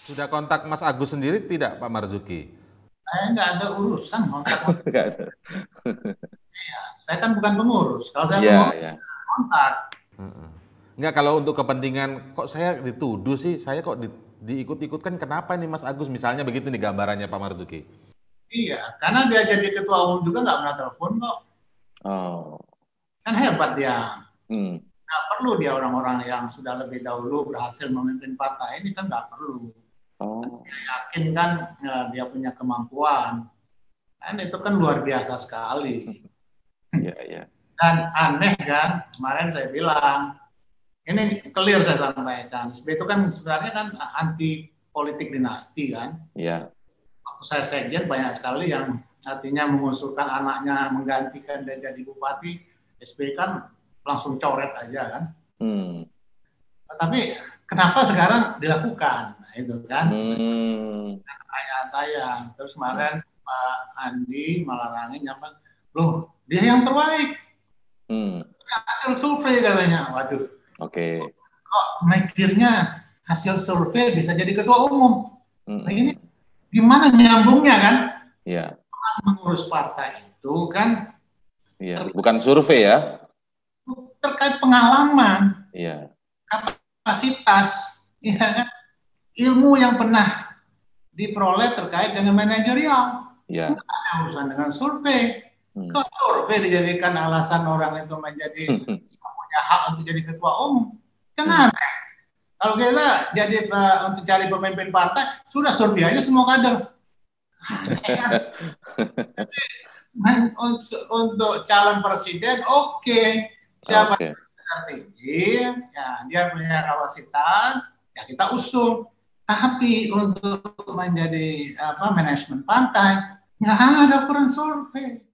Sudah kontak Mas Agus sendiri tidak, Pak Marzuki? Saya nggak ada urusan kontak. Nggak ada. Saya kan bukan pengurus. Kalau saya Iya, pengurus, ya. kontak. Enggak, kalau untuk kepentingan, kok saya dituduh sih, saya kok diikut-ikutkan, kenapa nih Mas Agus? Misalnya begitu nih gambarannya Pak Marzuki. Iya, karena dia jadi ketua umum juga nggak pernah telepon kok. Oh. Kan hebat dia. Hmm. Nggak perlu dia orang-orang yang sudah lebih dahulu berhasil memimpin partai ini kan nggak perlu. Oh. Dia yakin kan dia punya kemampuan. Dan itu kan luar biasa sekali. Iya, iya. Dan aneh kan, kemarin saya bilang, ini clear saya sampaikan, SBY itu kan sebenarnya kan anti politik dinasti kan. Iya. Waktu saya sekjen banyak sekali yang artinya mengusulkan anaknya menggantikan dia jadi bupati, SBY kan langsung coret aja kan. Tapi kenapa sekarang dilakukan? Nah, itu kan pertanyaan saya. Terus kemarin Pak Andi Malarangin nyaman, loh dia yang terbaik. Hasil survei katanya, waduh. Oke. Kok mikirnya hasil survei bisa jadi ketua umum? Nah, ini gimana nyambungnya kan? Iya. Mengurus partai itu kan? Iya. Bukan survei ya? Terkait pengalaman, Iya. kapasitas, ya kan? Ilmu yang pernah diperoleh terkait dengan manajerial. Iya. Nggak ada urusan dengan survei. Kok survei dijadikan alasan orang itu menjadi punya hak untuk jadi ketua umum? Kan aneh. Kalau kita jadi untuk cari pemimpin partai, sudah survei aja semua kader. Jadi, untuk calon presiden, oke. Siapa yang tertinggi, ya, dia punya kapasitas, ya kita usung. Tapi untuk menjadi manajemen partai, nggak ada ukuran survei.